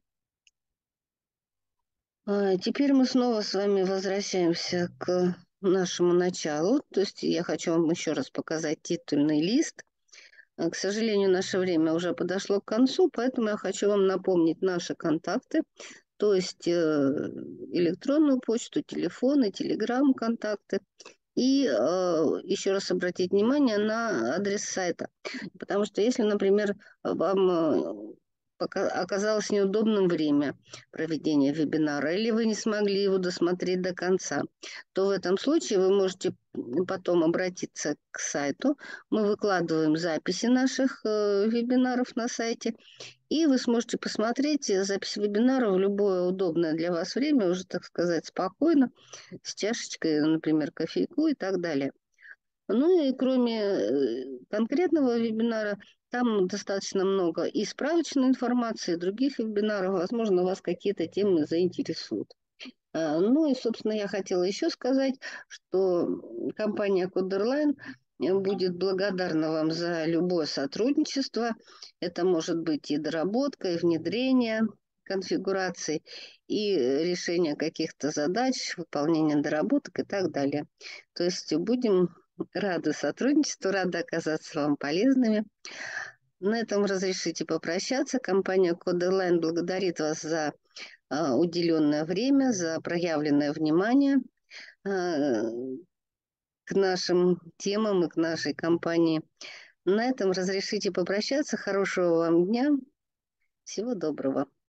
А, Теперь мы снова с вами возвращаемся к нашему началу. То есть я хочу вам еще раз показать титульный лист. А, К сожалению, наше время уже подошло к концу, поэтому я хочу вам напомнить наши контакты, то есть э, электронную почту, телефоны, телеграм-контакты. И э, еще раз обратить внимание на адрес сайта. Потому что если, например, вам э, оказалось неудобным время проведения вебинара, или вы не смогли его досмотреть до конца, то в этом случае вы можете потом обратиться к сайту. Мы выкладываем записи наших э, вебинаров на сайте, и вы сможете посмотреть запись вебинара в любое удобное для вас время, уже, так сказать, спокойно, с чашечкой, например, кофейку и так далее. Ну и кроме э, конкретного вебинара, там достаточно много и справочной информации, и других вебинаров. Возможно, вас какие-то темы заинтересуют. А, Ну и, собственно, я хотела еще сказать, что компания Coderline будет благодарна вам за любое сотрудничество. Это может быть и доработка, и внедрение конфигураций, и решение каких-то задач, выполнение доработок и так далее. То есть будем рады сотрудничеству, рады оказаться вам полезными. На этом разрешите попрощаться. Компания Coderline благодарит вас за а, уделенное время, за проявленное внимание а, к нашим темам и к нашей компании. На этом разрешите попрощаться. Хорошего вам дня. Всего доброго.